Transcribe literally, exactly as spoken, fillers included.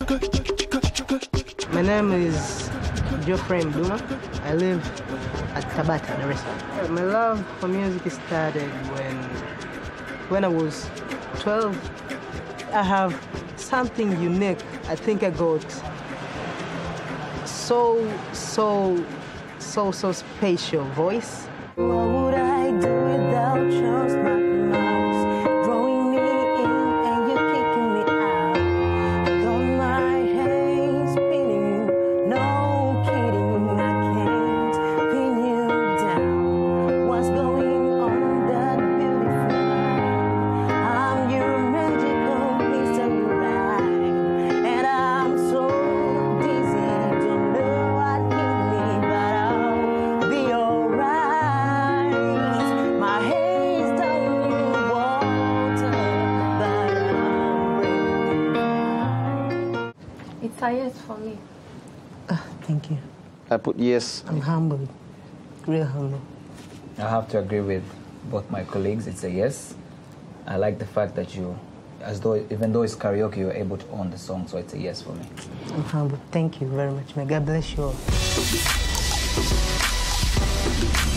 My name is Mduma. I live at Tabata, Dar es Salaam. My love for music started when, when I was twelve. I have something unique. I think I got so, so, so, so special voice. What would I do without your smart mouth? Drawing me in and you're kicking me out. Got my hands spinning you, no kidding, I can't pin you down. What's going on that beautiful line? I'm your magical mystery ride, and I'm so dizzy, don't know what hit me, but I'll be alright. My hair's down in water, but I'm breathing. It's a yes for me. Ah, thank you. I put yes. I'm humbled, real humble. I have to agree with both my colleagues. It's a yes. I like the fact that you, as though even though it's karaoke, you're able to own the song, so it's a yes for me. I'm humbled. Thank you very much. May God bless you all.